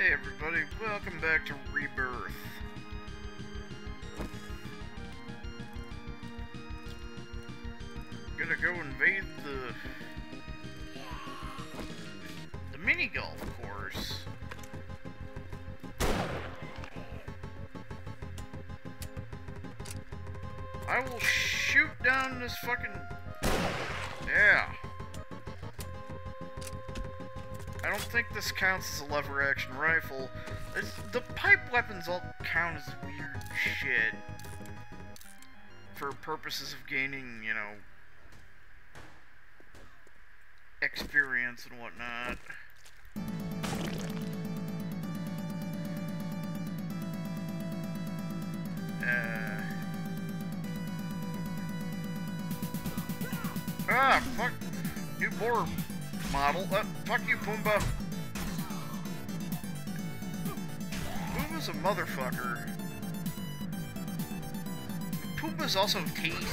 Hey everybody, welcome back to Rebirth. Gonna go invade the mini golf course. I will shoot down this fucking... Yeah. I don't think this counts as a lever action rifle. The pipe weapons all count as weird shit. For purposes of gaining, you know, experience and whatnot. Fuck. New boar model. Fuck you, Pumbaa. Pumbaa's a motherfucker. Pumbaa's also tasty.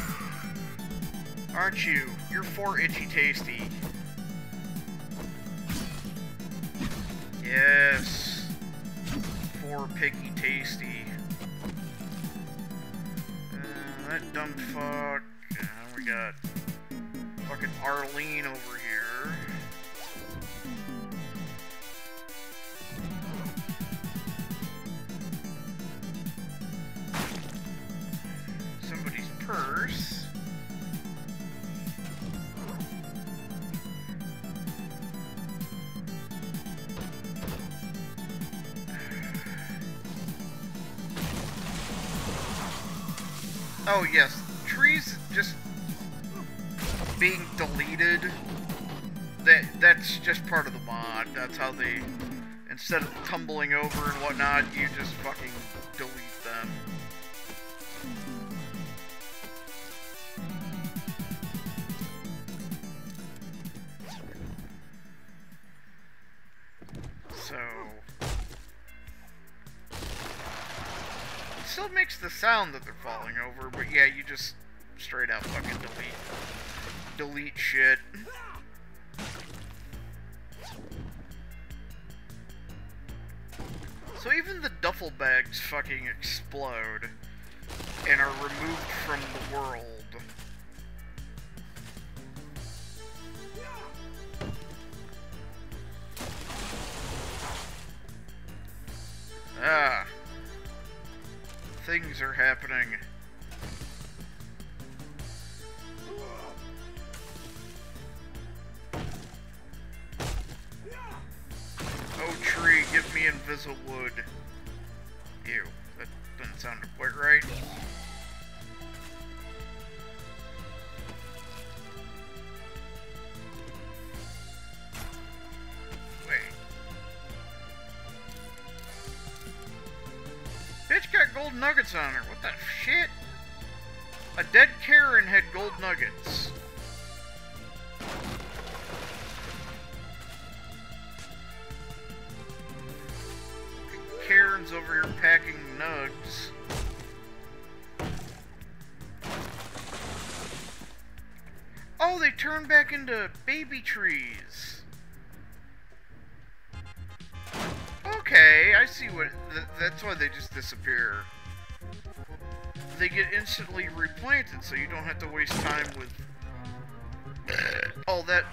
Aren't you? You're for itchy tasty. Yes. For picky tasty. That dumb fuck. We got fucking Arlene over here. Somebody's purse. Oh yes, trees just being deleted. That's just part of the mod. That's how they, instead of tumbling over and whatnot, you just fucking delete them. So it still makes the sound that they're falling over, but yeah, you just straight out fucking delete shit. So even the duffel bags fucking explode and are removed from the world. Things are happening. Oh tree, give me invisiwood. Ew, that doesn't sound quite right. Bitch got gold nuggets on her. What the shit? A dead Karen had gold nuggets. Karen's over here packing nugs. Oh, they turn back into baby trees. Okay, I see what... that's why they just disappear. They get instantly replanted, so you don't have to waste time with... oh, that...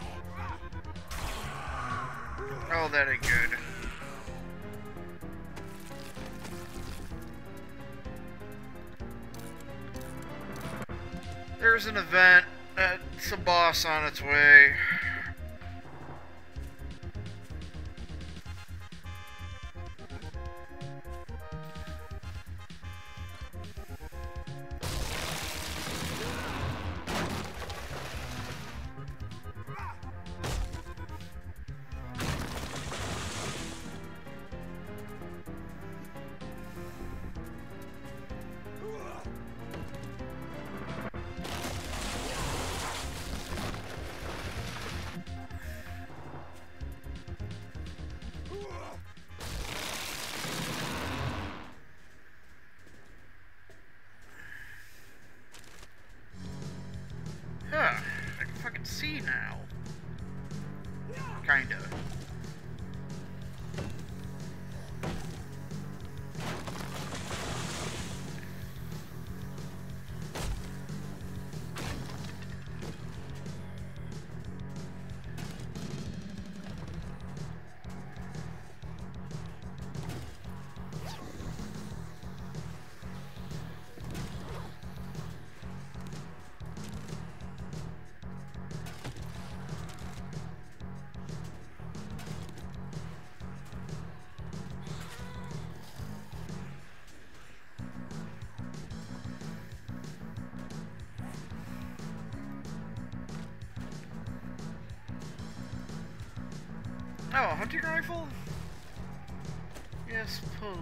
oh, that ain't good. There's an event. It's a boss on its way. Huh, I can fucking see now. Kinda. Oh, a hunting rifle? Yes, please.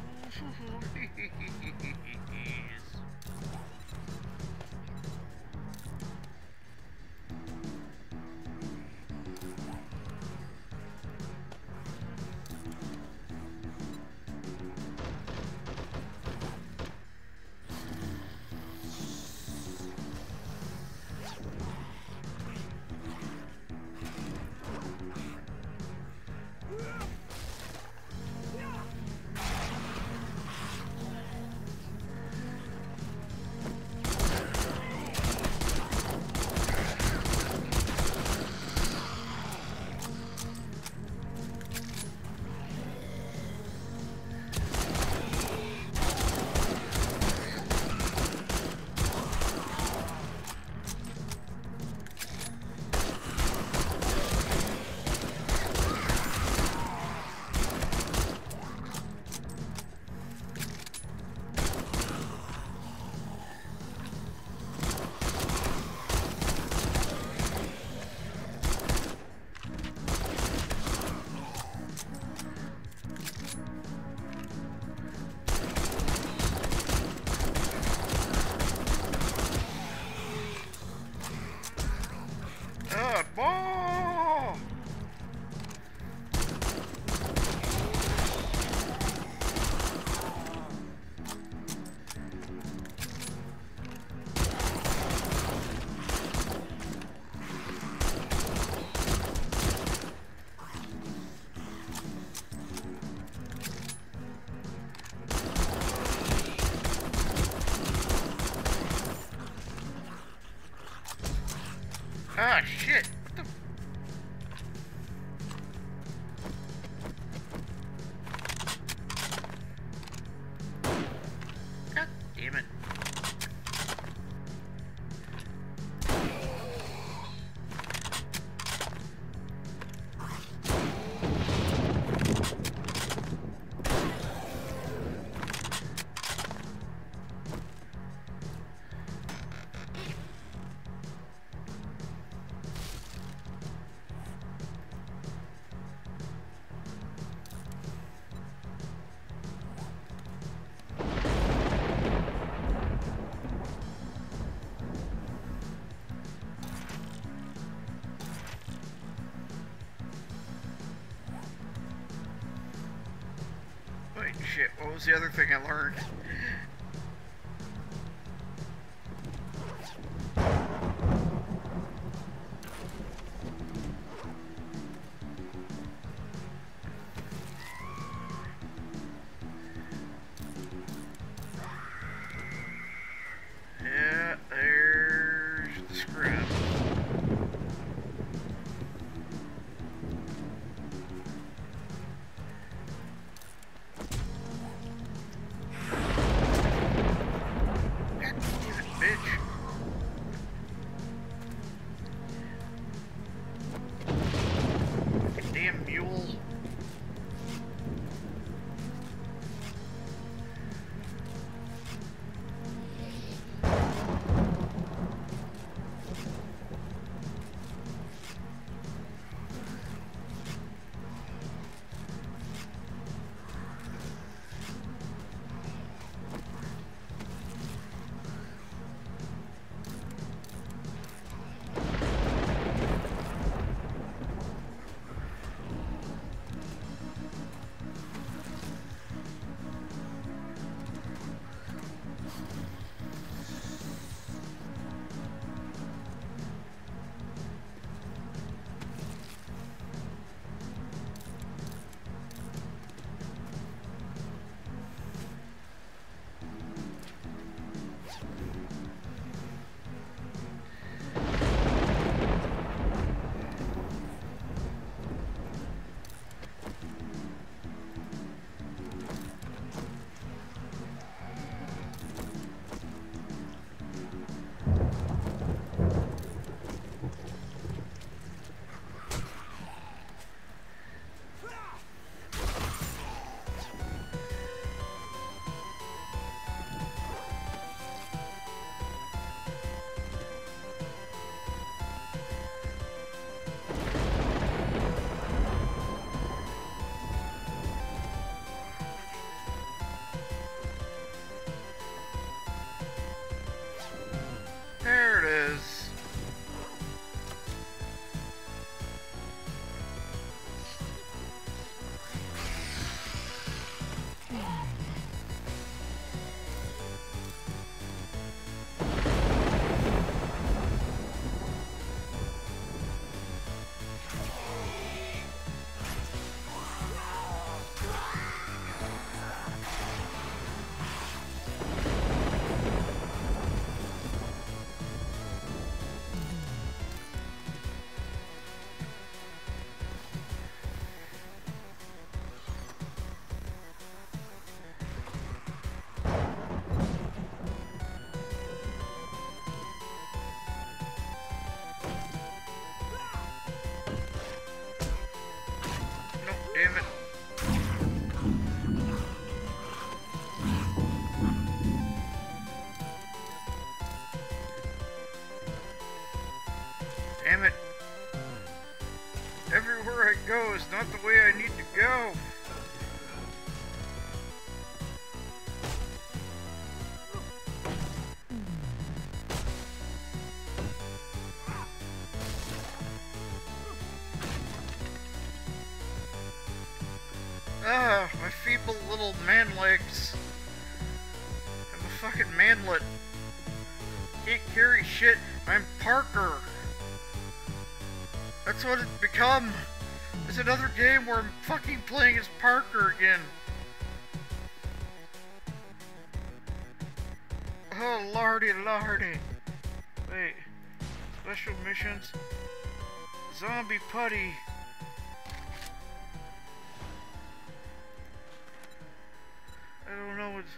Ball! Ah, shit! What the? God damn it. Wait, shit, what was the other thing I learned? Yeah, there's the scrap. Where I go is not the way I need to go. Ah, my feeble little man legs. I'm a fucking manlet. Can't carry shit. I'm Parker. That's what it's become. It's another game where I'm fucking playing as Parker again. Oh, lordy, lordy. Wait. Special missions. Zombie putty. I don't know what...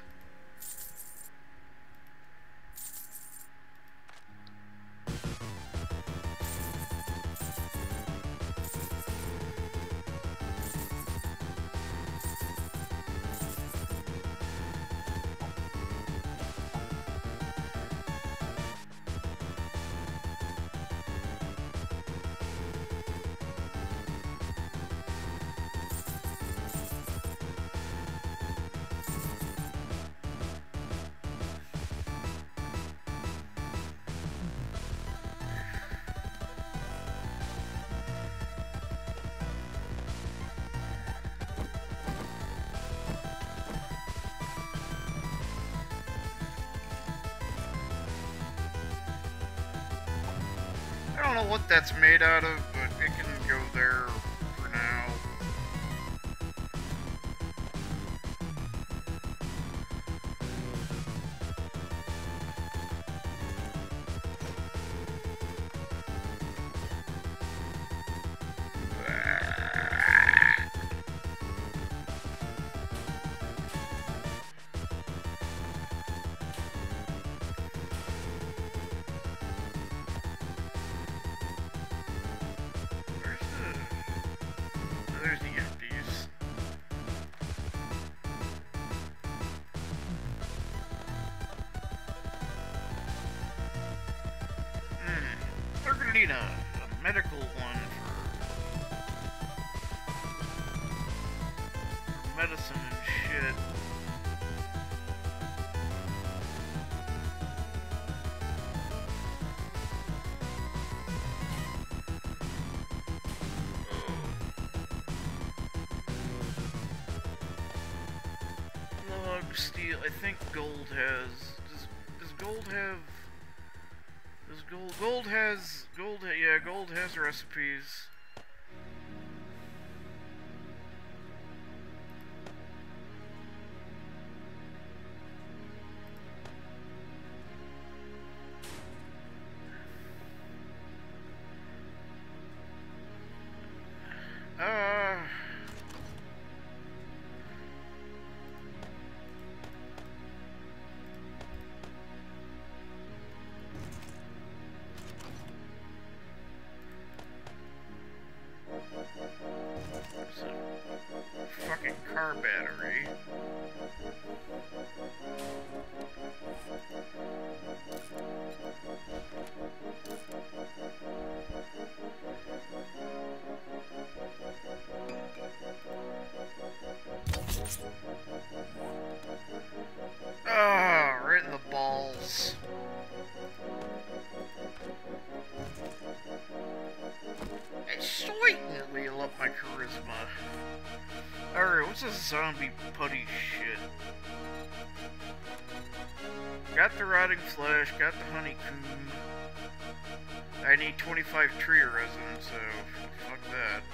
I don't know what that's made out of, but it can go there for now. There's the empties. They're gonna need a medical one for medicine and shit. Steel. I think gold has. Does gold have? Does gold has gold? Yeah, gold has recipes. Fucking car battery. Ah, right in the balls. I slightly up my charisma. Alright, what's this zombie putty shit? Got the rotting flesh, got the honeycomb. I need 25 tree resin, so fuck that.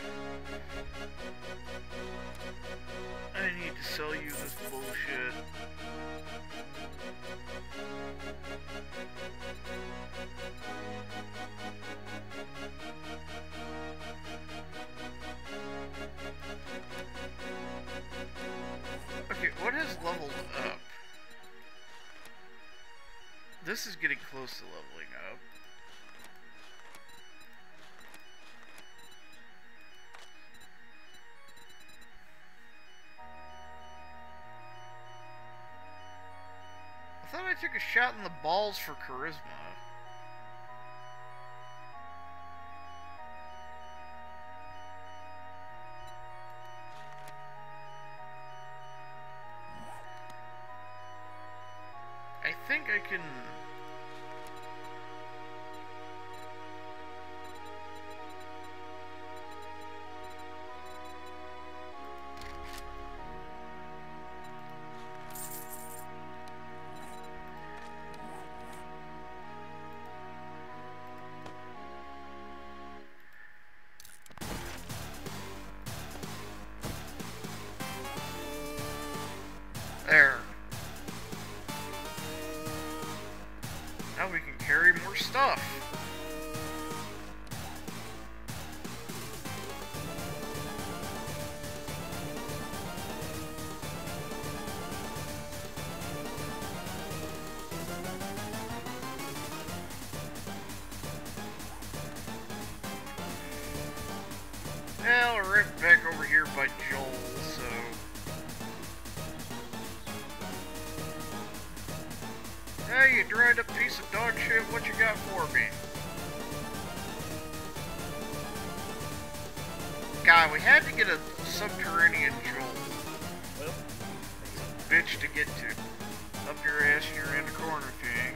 I need to sell you this bullshit. Okay, what has leveled up? This is getting close to leveling up. I thought I took a shot in the balls for charisma. think I can... There. Now we can carry more stuff. Well, we're right back over here by Joel, so... Hey, you dried up piece of dog shit, what you got for me? God, we had to get a subterranean Joel. Well, bitch to get to. Up your ass and you're in the corner thing.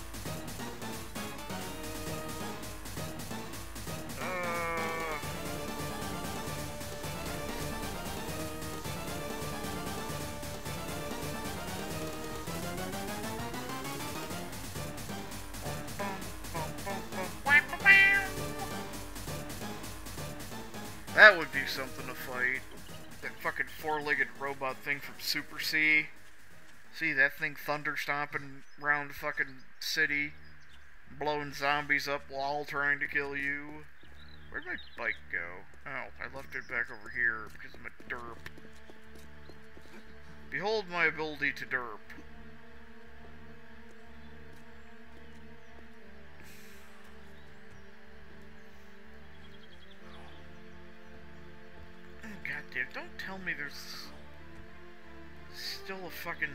That would be something to fight. That fucking four-legged robot thing from Super C. See that thing thunder stomping around the fucking city, blowing zombies up while trying to kill you. Where'd my bike go? Oh, I left it back over here because I'm a derp. Behold my ability to derp. God damn, don't tell me there's still a fucking...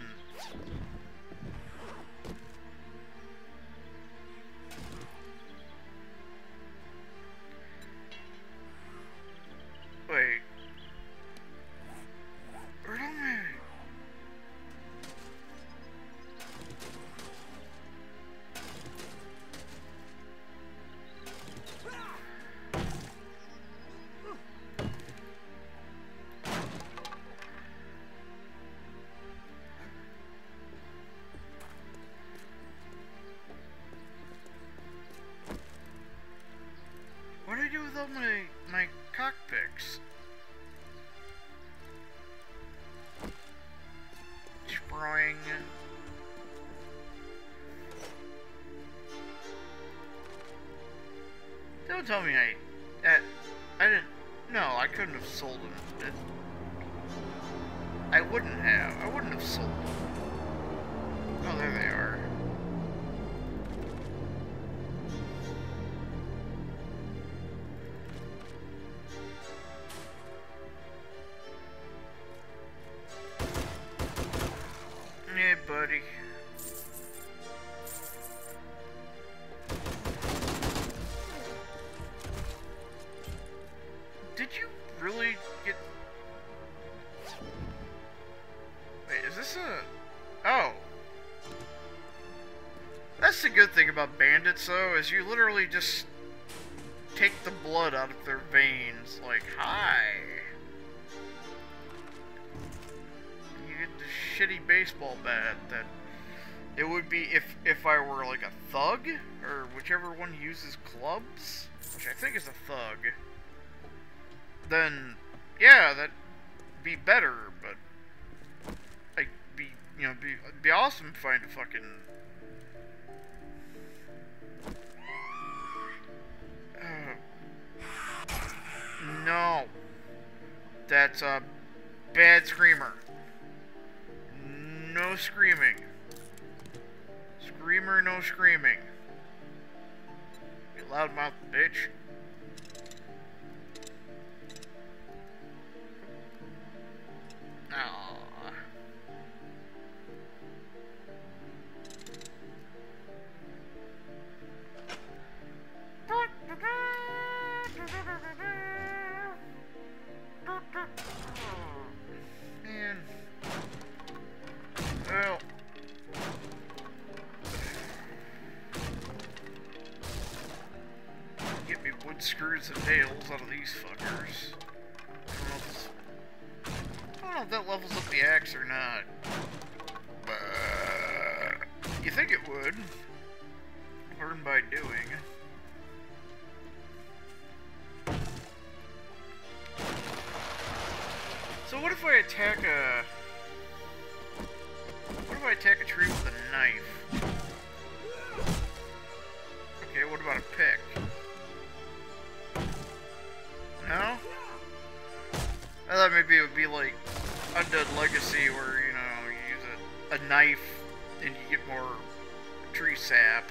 Wait. Where am I? What do I do with all my cockpicks? Destroying. Don't tell me I didn't. No, I couldn't have sold them. I wouldn't have. I wouldn't have sold them. Oh, there they are. Yeah, buddy. Did you really get... Wait, is this a... Oh. That's the good thing about bandits, though, is you literally just take the blood out of their veins. Like, hi. You get the shitty baseball bat that it would be if I were like a thug, or whichever one uses clubs, which I think is a thug. Then, yeah, that'd be better, but I'd be, you know, it'd be awesome to find a fucking... No. That's a bad screamer. No screaming. Screamer, no screaming. You loudmouth bitch. Aww. Man. Well. screws and nails out of these fuckers. I don't know if that levels up the axe or not. You think it would. Learn by doing. So what if I attack a... What if I attack a tree with a knife? Okay, what about a pick? No? I thought maybe it would be like Undead Legacy where, you know, you use a knife and you get more tree sap.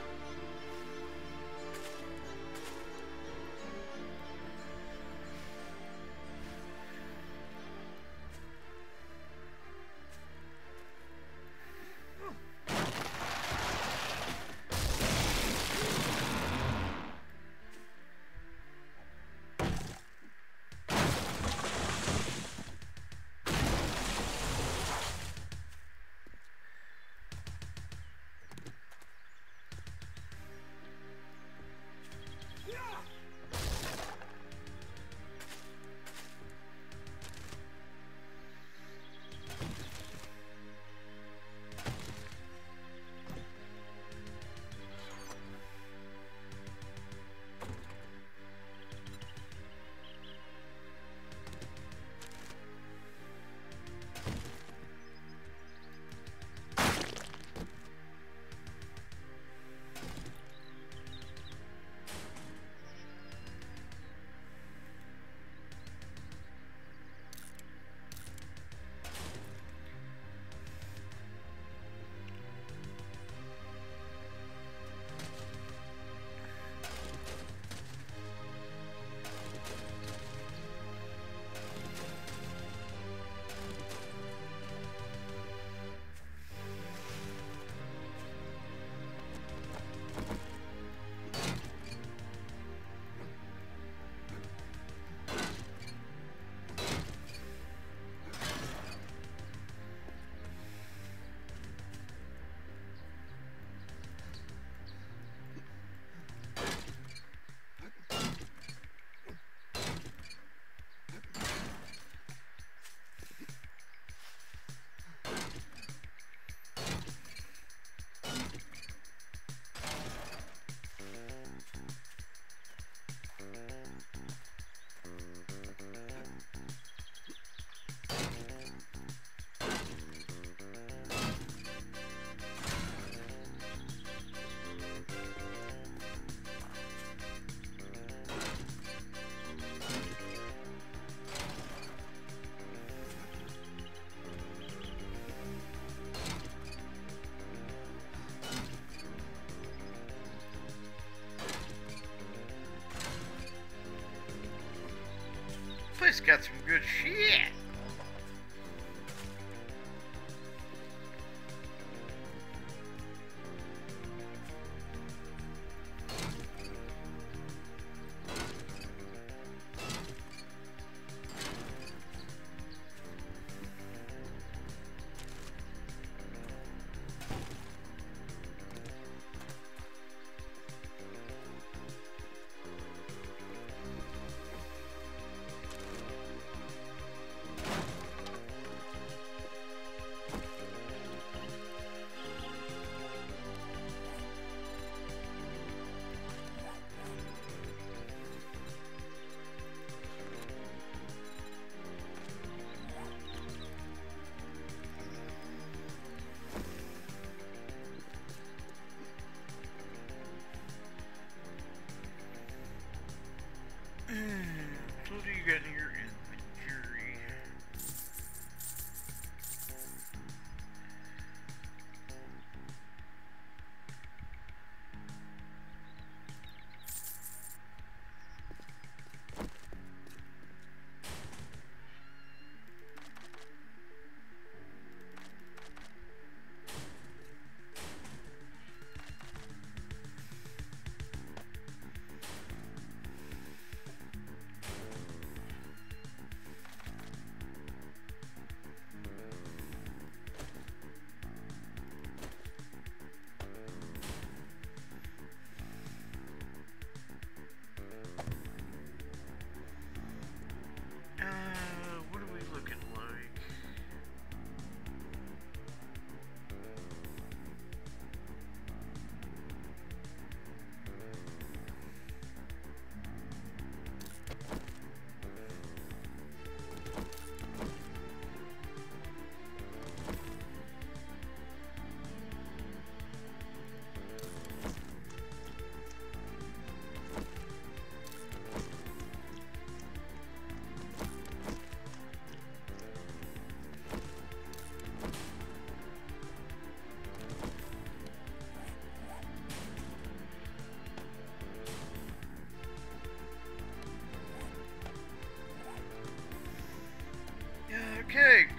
This place got some good shit.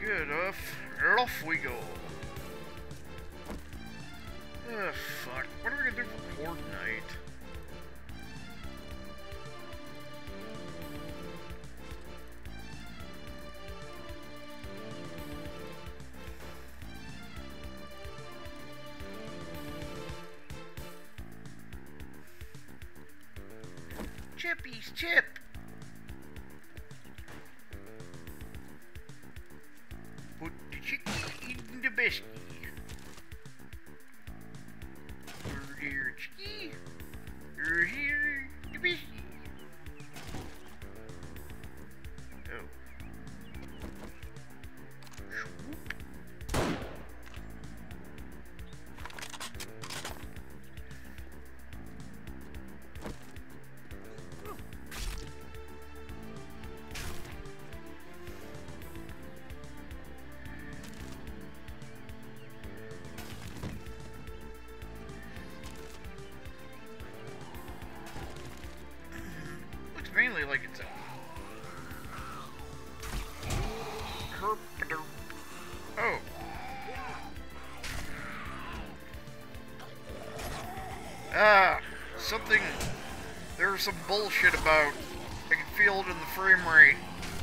Good off we go. Ugh, fuck. What are we gonna do for Horde Night? Chippy's chip! Put the chicky in the biscuit. Here, chicky. Here, the biscuit. Oh. Swoop. Mainly like it's a herp. Oh. Ah, something. There's some bullshit about. I can feel it in the frame rate.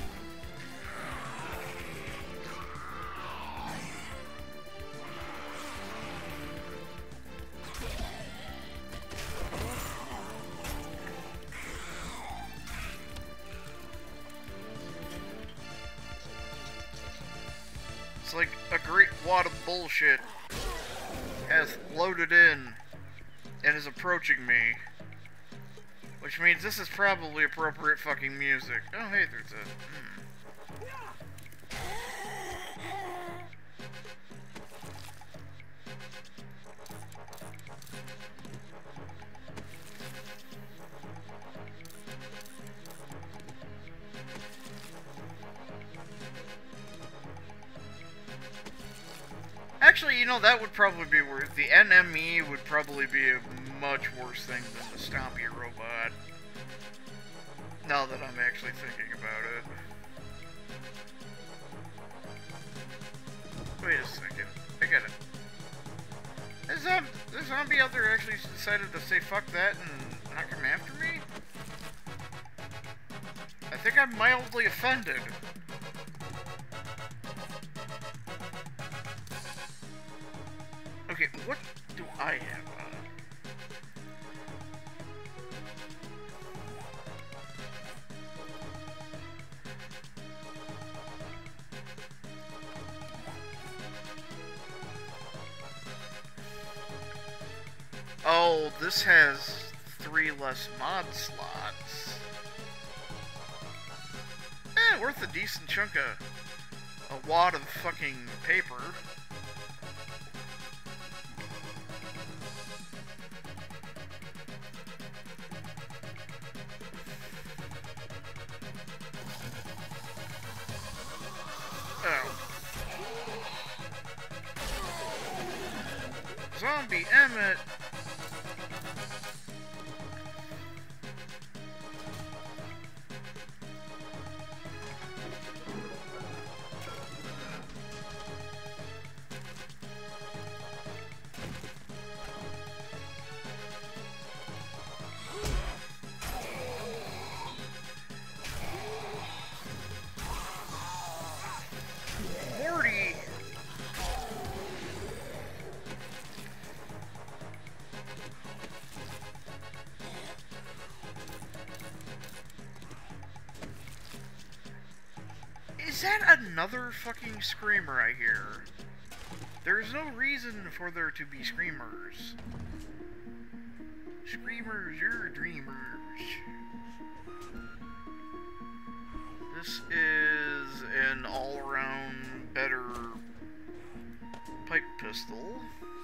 It's like a great wad of bullshit has loaded in and is approaching me. Which means this is probably appropriate fucking music. Oh, hey, there's a... Actually, you know, that would probably be worse. The NME would probably be a much worse thing than the Stompy robot. Now that I'm actually thinking about it. Wait a second. I get it. The zombie out there actually decided to say fuck that and not come after me? I think I'm mildly offended. Okay, what do I have on? Oh, this has 3 less mod slots. Worth a decent chunk of a wad of fucking paper. Zombie Emmett. Morty. Is that another fucking screamer I hear? There's no reason for there to be screamers. Screamers, you're dreamers. This is an all-around better pipe pistol.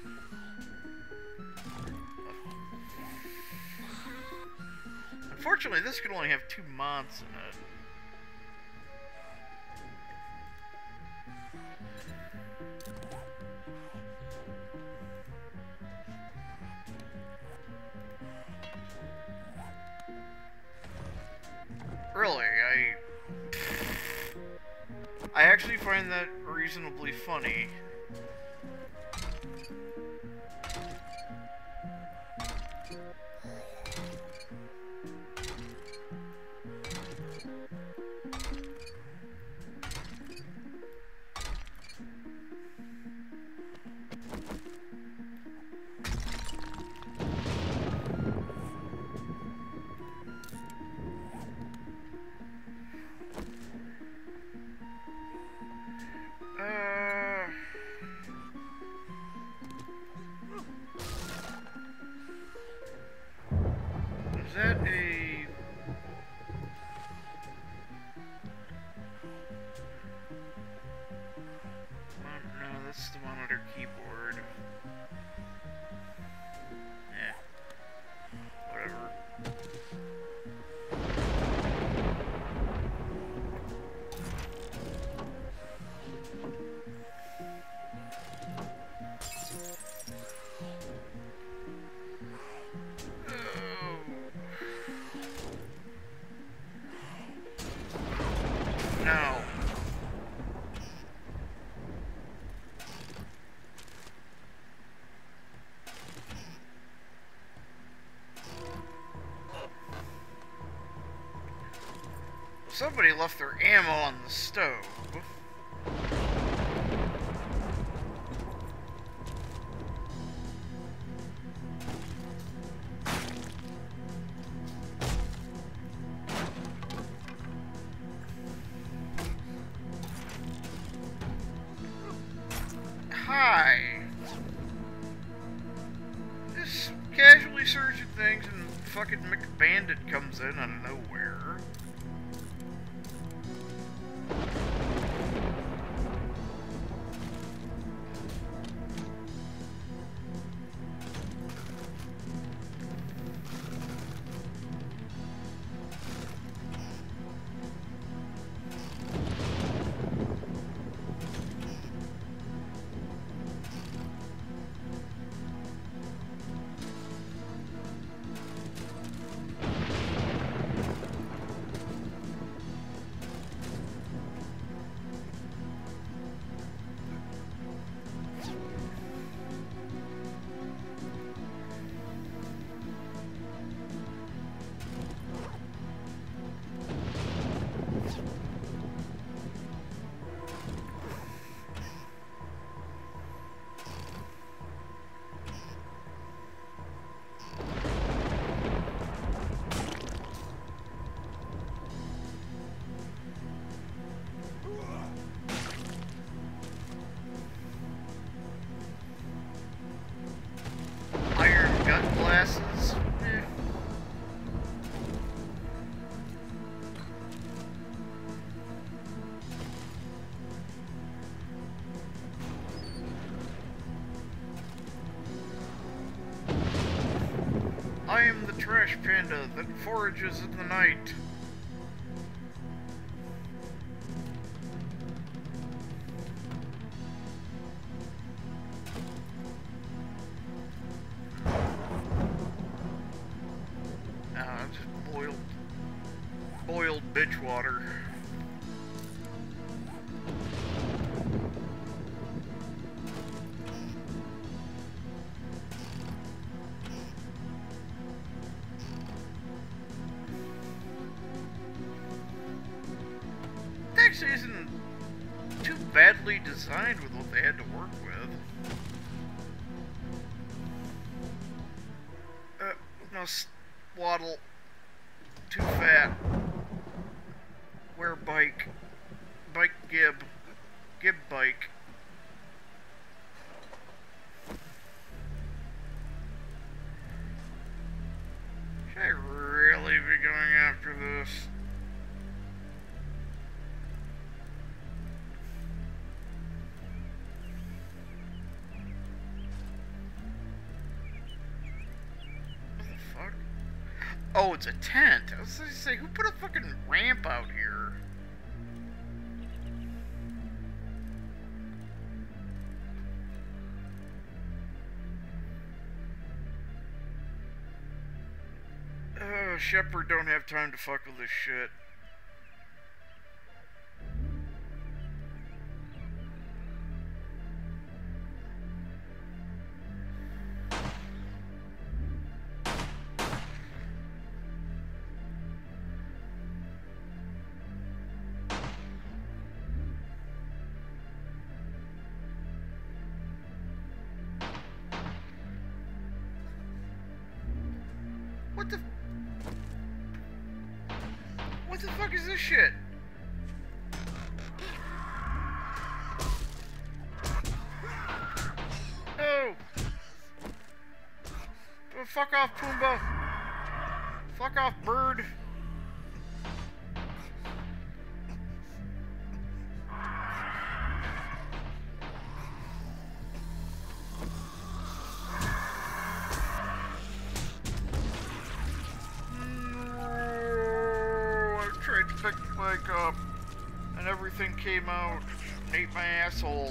Unfortunately, this could only have 2 mods in it. Really, I actually find that reasonably funny. Is that a... No, that's the monitor keyboard. Whatever. No. Somebody left their ammo on the stove. Hi. Just casually searching things and fucking McBandit comes in out of nowhere. Iron gut glasses. I am the trash panda that forages in the night. Just boiled bitch water. It actually isn't too badly designed with what they had to work with. No, Waddle. Too fat. Wear bike. Bike gib. Gib bike. Should I really be going after this? Oh, it's a tent. I was gonna say, who put a fucking ramp out here? Oh, Shepard don't have time to fuck with this shit. Bullshit! No! Oh, fuck off, Pumbaa! Fuck off, bird! Picked the bike up, and everything came out and ate my asshole.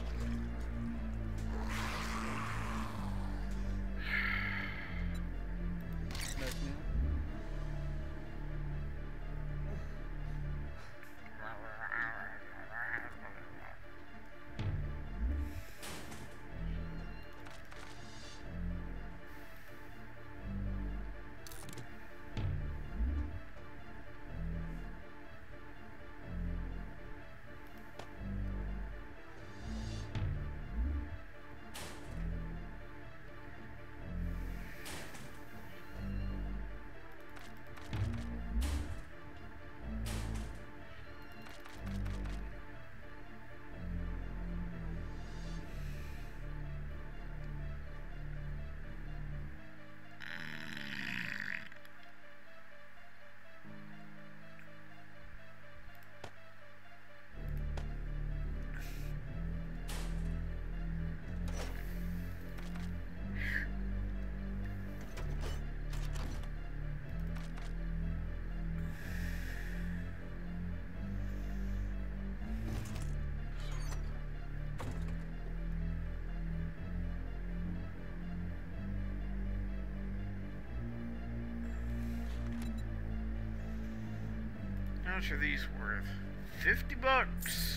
How much are these worth? $50.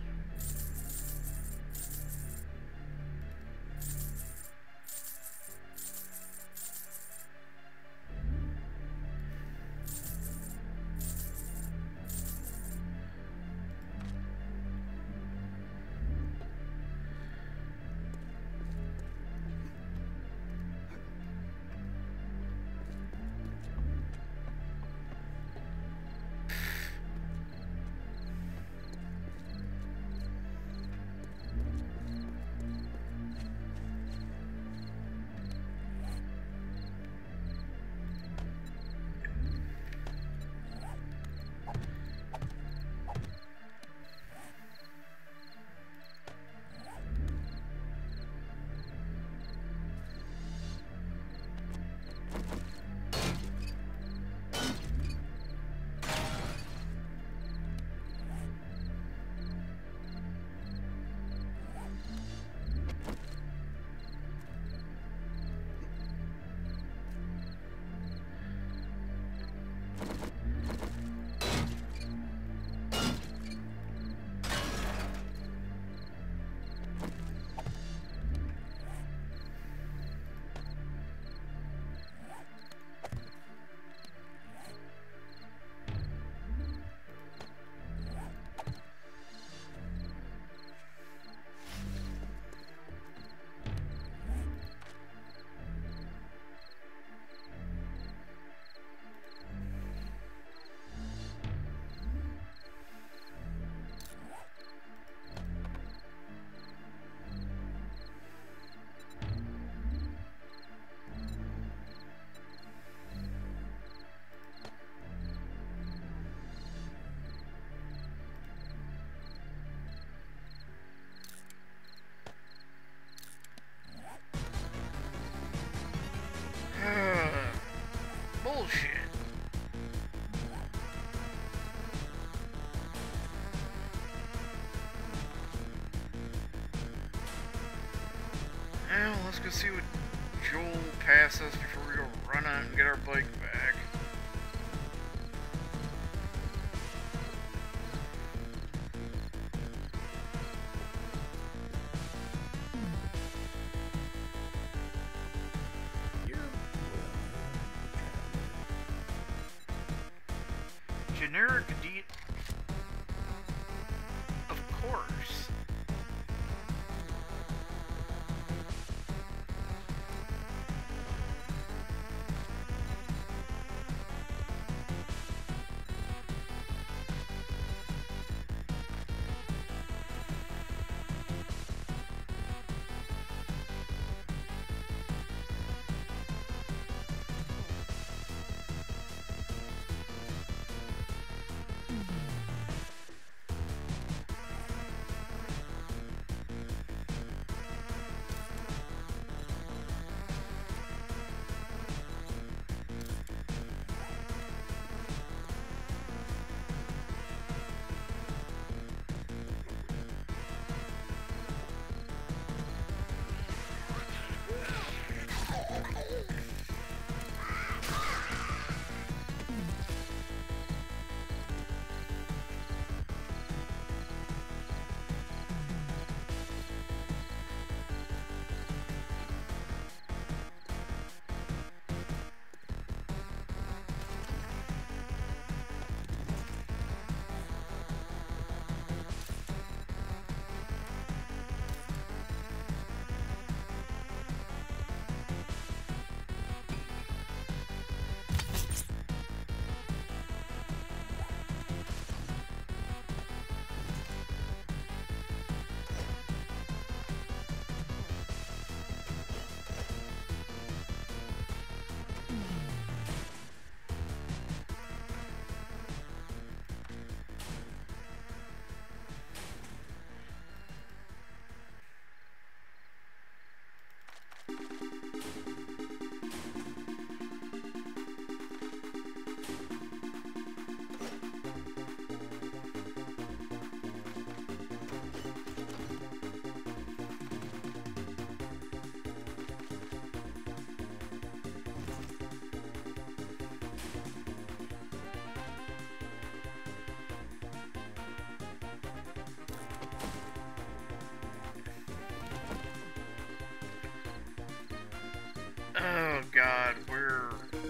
Bullshit. Well, let's go see what Joel passes before we go run out and get our bike back. Generic D. Of course. god, where...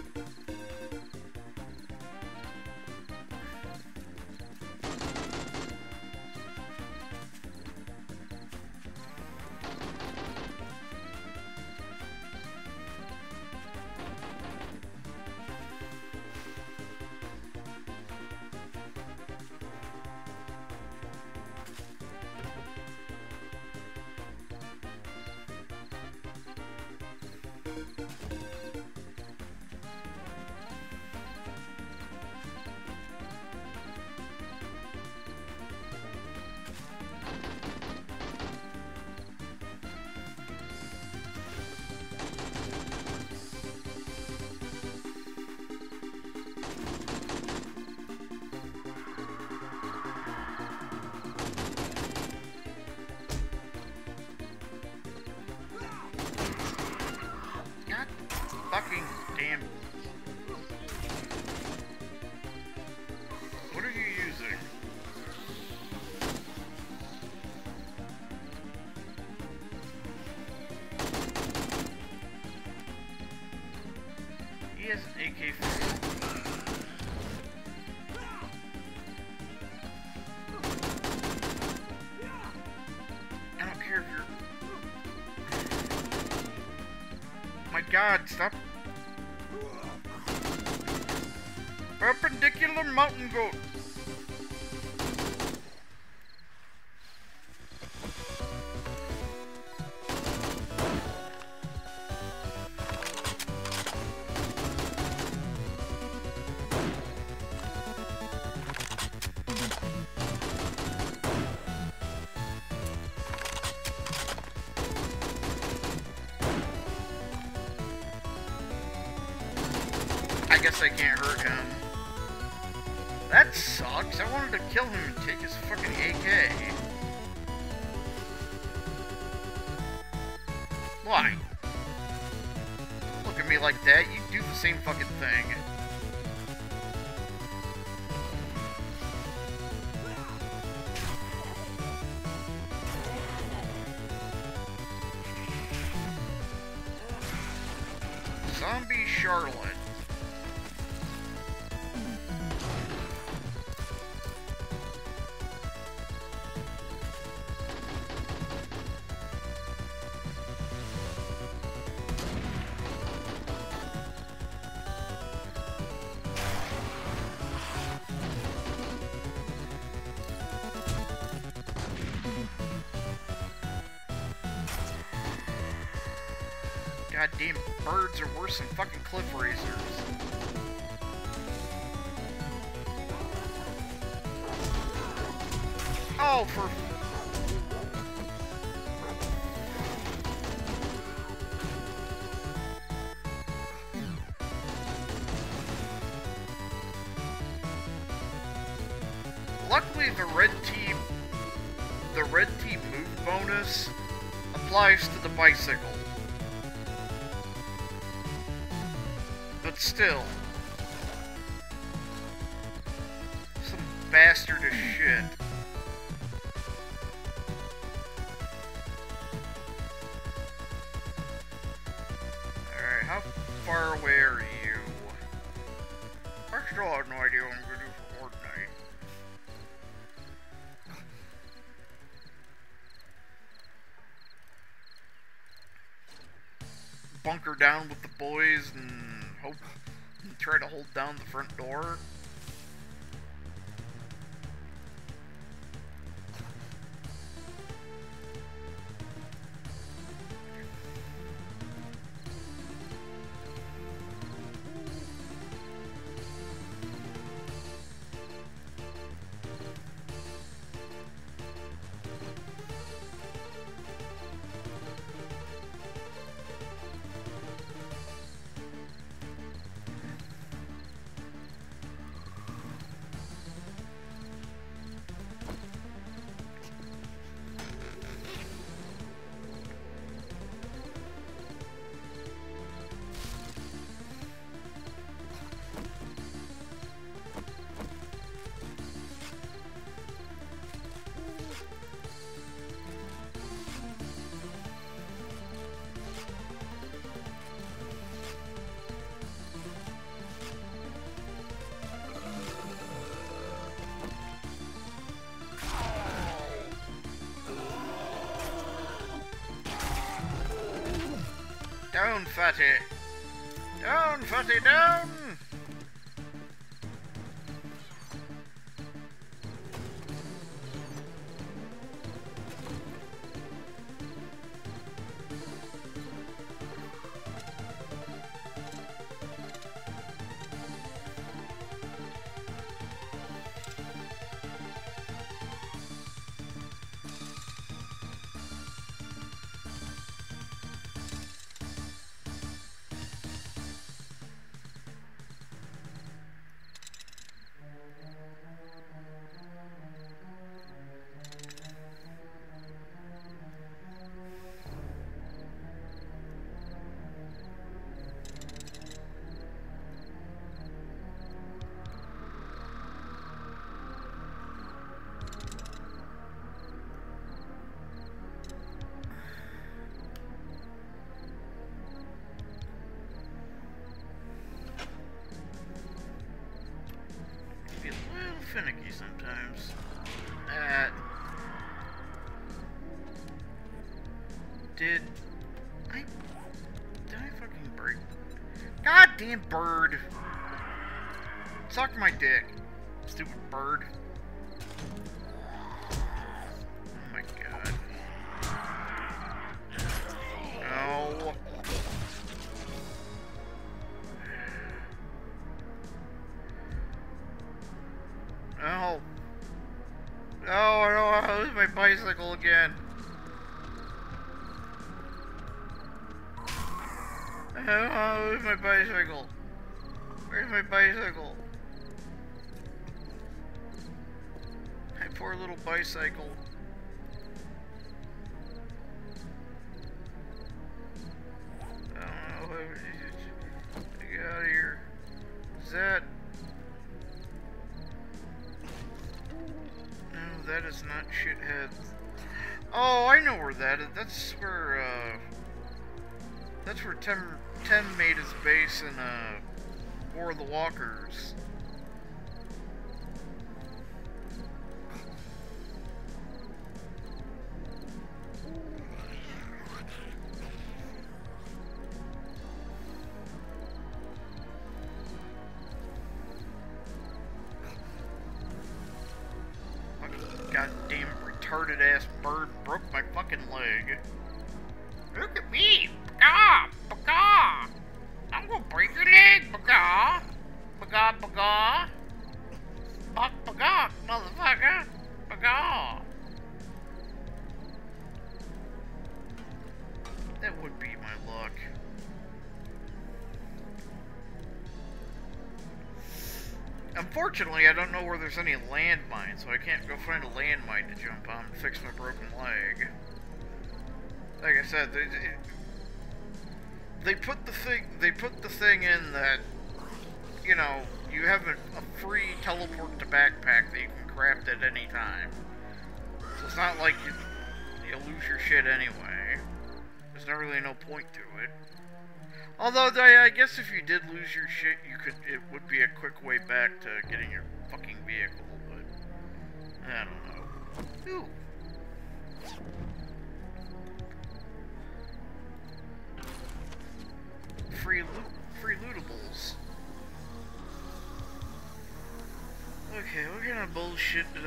Fucking damn. What are you using? He has an AK-47. I don't care if you're... My god, stop. Perpendicular mountain goat. I guess I can't hurt him. That sucks. I wanted to kill him and take his fucking AK. Why? Look at me like that. You do the same fucking thing. Zombie Charlotte. Goddamn birds are worse than fucking cliff racers. Oh, for... Luckily, the red team move bonus applies to the bicycle. But still, some bastard is shit. Alright, how far away are you? I still have no idea what I'm gonna do for Fortnite. Bunker down with the boys and hope and try to hold down the front door. Down, fatty! Down, fatty, down! Finicky sometimes. Did I fucking break? Goddamn bird! Suck my dick, stupid bird. Oh my god. No. No. No, I don't want to lose my bicycle again. I don't want to lose my bicycle. Where's my bicycle? My poor little bicycle. I don't know. Get out of here. Is that... That is not shithead. Oh, I know where that is. That's where Ten made his base in War of the Walkers. Goddamn retarded ass bird broke my fucking leg. Look at me! Baga! Baga! I'm gonna break your leg, Baga! Baga, Baga! Bak, Baga, motherfucker! Baga! That would be my luck. Unfortunately, I don't know where there's any landmines, so I can't go find a landmine to jump on and fix my broken leg. Like I said, they put the thing in that, you know, you have a free teleport to backpack that you can craft at any time. So it's not like you lose your shit anyway. There's not really no point to it. Although, I guess if you did lose your shit, it would be a quick way back to getting your fucking vehicle, but I don't know. Ooh. Free lootables. Okay, what kind of bullshit did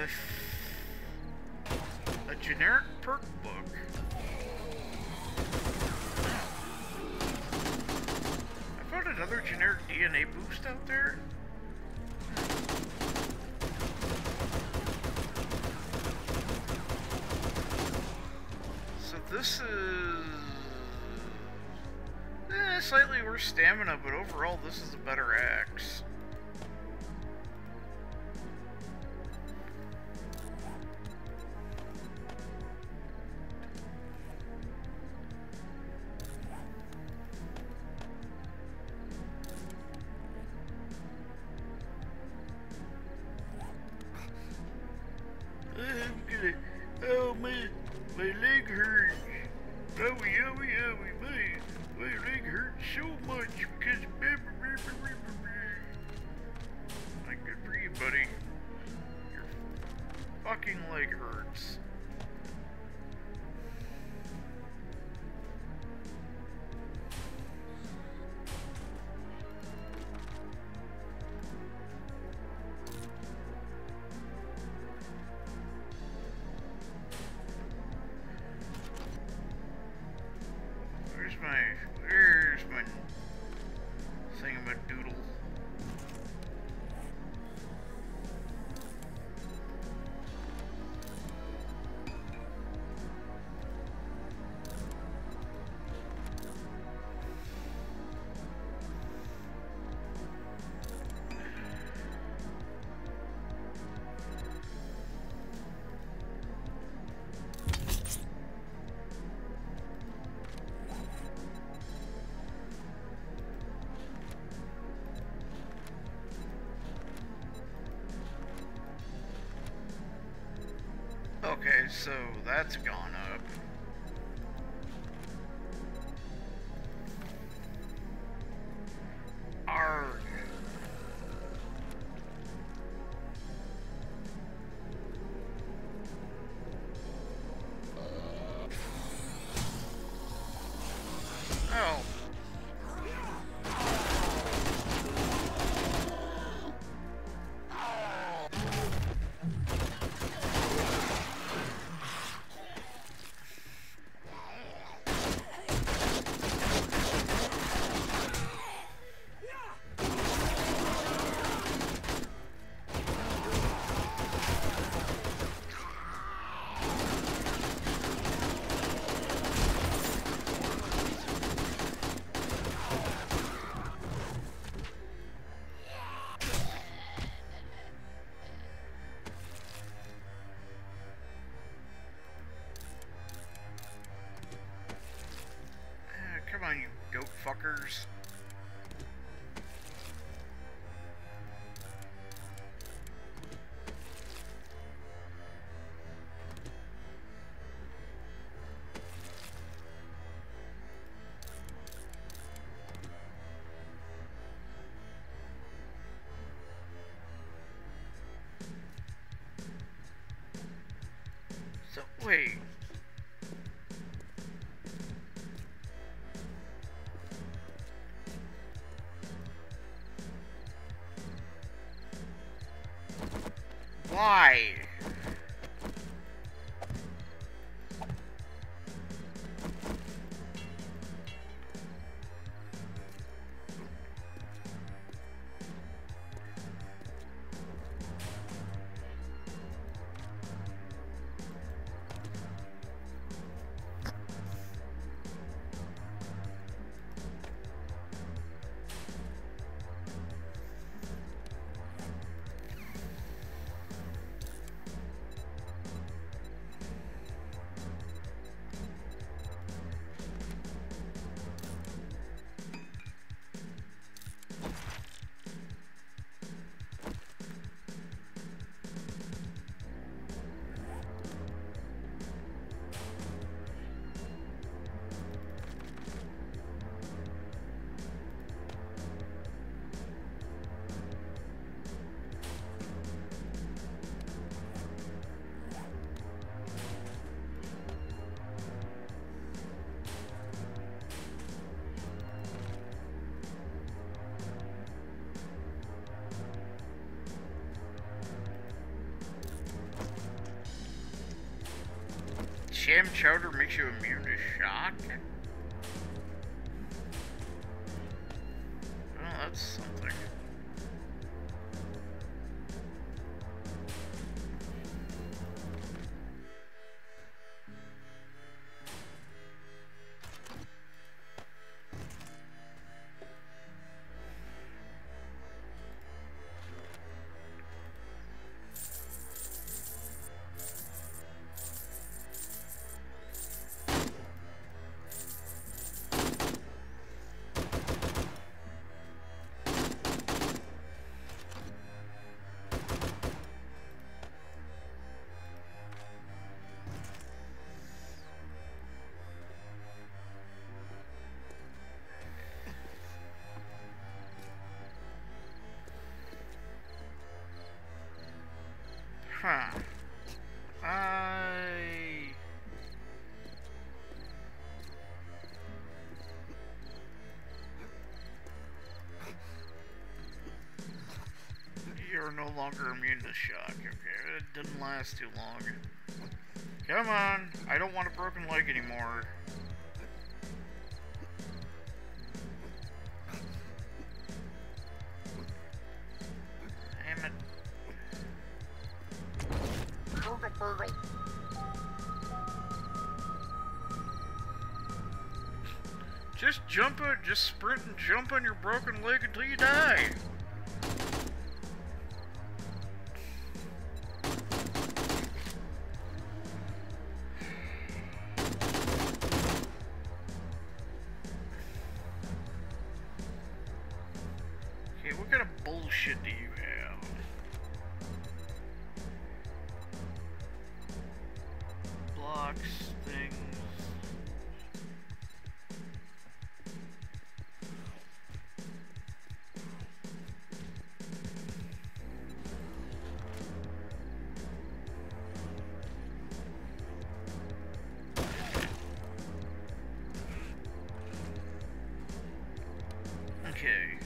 a generic perk book? Another generic DNA boost out there? So this is slightly worse stamina, but overall this is a better axe. Oh man, my leg hurts. My leg hurts so much because like, good for you, buddy. Your fucking leg hurts. Okay, so that's gone up. Arrgh. Oh. Come on, you goat fuckers. So, wait. Why? Jam chowder makes you immune to shock? Well, that's something. Huh. You're no longer immune to shock. Okay, it didn't last too long. Come on, I don't want a broken leg anymore. Damn it. Just sprint and jump on your broken leg until you die. Okay, what kind of bullshit do you have? blocks, things. Okay.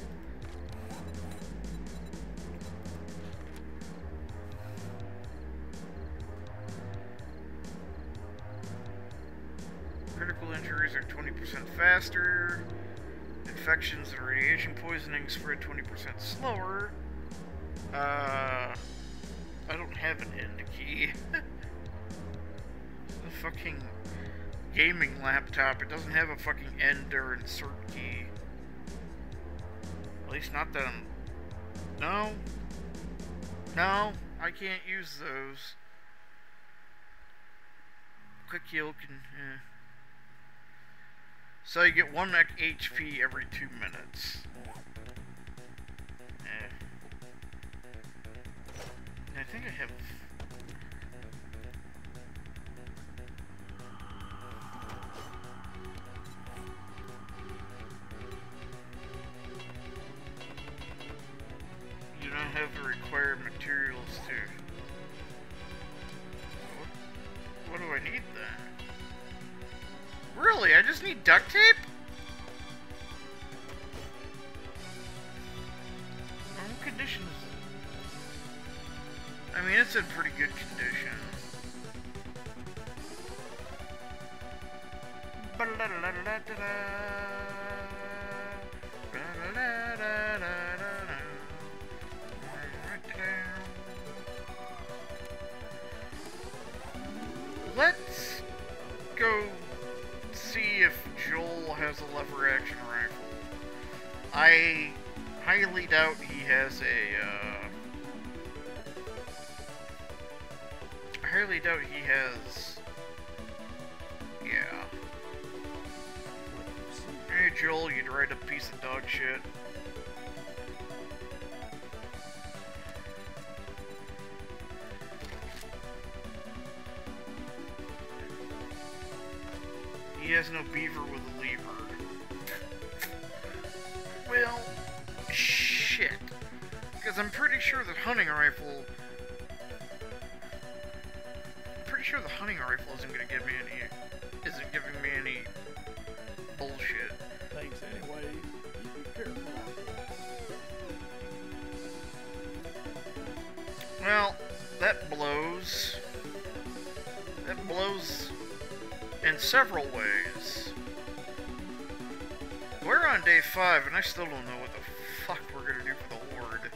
Critical injuries are 20% faster. Infections and radiation poisoning spread 20% slower. I don't have an end key. The fucking gaming laptop, it doesn't have a fucking end or insert key. At least not that I'm... No. No, I can't use those. Quick heal can... So you get 1 HP every 2 minutes. I think I have... You don't have the required materials to... What do I need then? Really? I just need duct tape? What condition is it? I mean, it's in pretty good condition. Let's go see if Joel has a lever action rifle. I highly doubt he has a, I highly doubt he has, yeah. Hey Joel, you'd write a piece of dog shit. He has no beaver with a lever. Well, shit. Because I'm pretty sure the hunting rifle... isn't gonna give me any... isn't giving me any... bullshit. Thanks anyway. You be careful out there. Well, that blows. That blows... in several ways. We're on day 5 and I still don't know what the fuck we're gonna do for the Horde.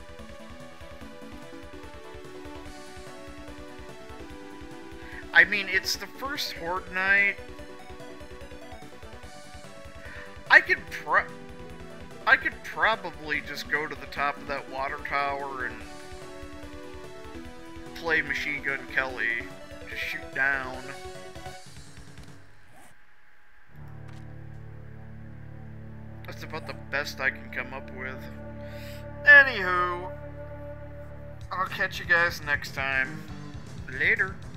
I mean, it's the first Horde night. I could probably just go to the top of that water tower and play Machine Gun Kelly. Just shoot down. That's about the best I can come up with. Anywho, I'll catch you guys next time. Later.